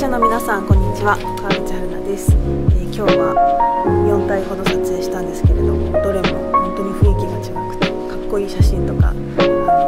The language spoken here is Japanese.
の皆さんこんにちは、川口春奈です。今日は4体ほど撮影したんですけれども、どれも本当に雰囲気が違くてかっこいい写真とか